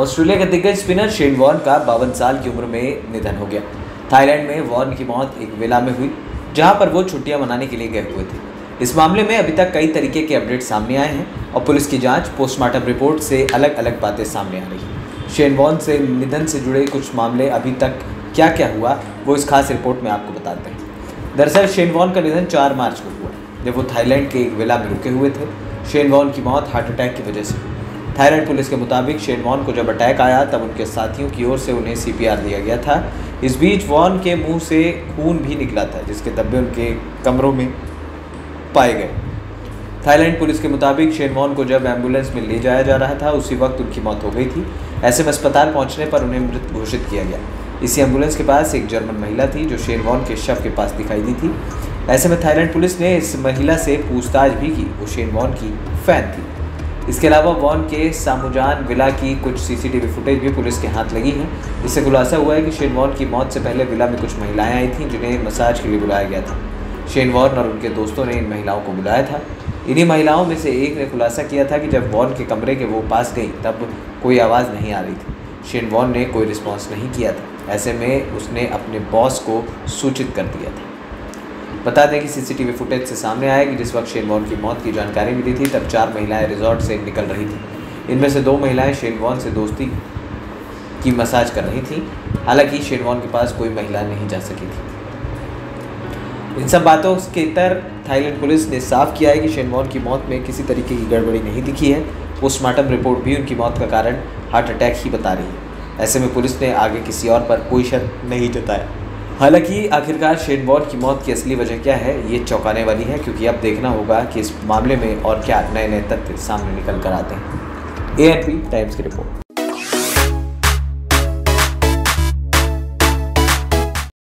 Australia के दिग्गज spinner Shane Warne का 52 साल की उम्र में निधन हो गया। थाईलैंड में वॉर्न की मौत एक विला में हुई, जहां पर वो छुट्टियां मनाने के लिए गए हुए थे। इस मामले में अभी तक कई तरीके के अपडेट सामने आए हैं और पुलिस की जांच, पोस्टमार्टम रिपोर्ट से अलग अलग बातें सामने आ रही हैं। शेन वॉर्न से निधन से जुड़े कुछ मामले अभी तक क्या क्या हुआ वो इस खास रिपोर्ट में आपको बताते हैं। दरअसल शेन वॉर्न का निधन 4 मार्च को हुआ, जब वो थाईलैंड के एक विला में रुके हुए थे। शेन वॉर्न की मौत हार्ट अटैक की वजह से हुई। थाईलैंड पुलिस के मुताबिक शेन वॉर्न को जब अटैक आया तब उनके साथियों की ओर से उन्हें CPR दिया गया था। इस बीच वॉर्न के मुंह से खून भी निकला था, जिसके धब्बे उनके कमरों में पाए गए। थाईलैंड पुलिस के मुताबिक शेन वॉर्न को जब एम्बुलेंस में ले जाया जा रहा था उसी वक्त उनकी मौत हो गई थी। ऐसे में अस्पताल पहुंचने पर उन्हें मृत घोषित किया गया। इसी एम्बुलेंस के पास एक जर्मन महिला थी जो शेन वॉर्न के शव के पास दिखाई दी थी। ऐसे में थाईलैंड पुलिस ने इस महिला से पूछताछ भी की। वो शेन वॉर्न की फैन थी। इसके अलावा वॉर्न के सामुजान विला की कुछ CCTV फुटेज भी पुलिस के हाथ लगी हैं। इससे खुलासा हुआ है कि शेन वॉर्न की मौत से पहले विला में कुछ महिलाएं आई थीं जिन्हें मसाज के लिए बुलाया गया था। शेन वॉर्न और उनके दोस्तों ने इन महिलाओं को बुलाया था। इन्हीं महिलाओं में से एक ने खुलासा किया था कि जब वॉर्न के कमरे के वो पास गई तब कोई आवाज़ नहीं आ रही थी। शेन वॉर्न ने कोई रिस्पॉन्स नहीं किया था। ऐसे में उसने अपने बॉस को सूचित कर दिया था। बता दें कि CCTV फुटेज से सामने आया कि जिस वक्त शेन वॉर्न की मौत की जानकारी मिली थी तब 4 महिलाएं रिजॉर्ट से निकल रही थीं। इनमें से 2 महिलाएं शेन वॉर्न से दोस्ती की मसाज कर रही थीं। हालांकि शेन वॉर्न के पास कोई महिला नहीं जा सकी थी। इन सब बातों के तर थाईलैंड पुलिस ने साफ किया है कि शेन वॉर्न की मौत में किसी तरीके की गड़बड़ी नहीं दिखी है। पोस्टमार्टम रिपोर्ट भी उनकी मौत का कारण हार्ट अटैक ही बता रही है। ऐसे में पुलिस ने आगे किसी और पर कोई शक नहीं जताया। हालांकि आखिरकार शेन वॉर्न की मौत की असली वजह क्या है ये चौंकाने वाली है, क्योंकि अब देखना होगा कि इस मामले में और क्या नए नए तथ्य सामने निकल कर आते हैं। ANP टाइम्स की रिपोर्ट।